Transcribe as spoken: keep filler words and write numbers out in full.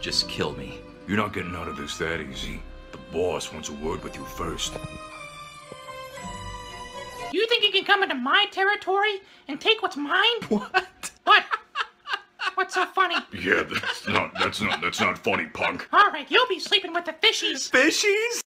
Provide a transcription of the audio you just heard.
just kill me. You're not getting out of this that easy. The boss wants a word with you first. You think you can come into my territory and take what's mine? What? What? What's so funny? Yeah, that's not, that's not, that's not funny, punk. All right, you'll be sleeping with the fishies. Fishies?